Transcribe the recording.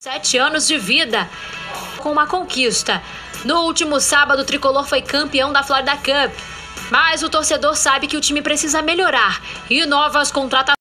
7 anos de vida com uma conquista. No último sábado, o tricolor foi campeão da Florida Cup. Mas o torcedor sabe que o time precisa melhorar e novas contratações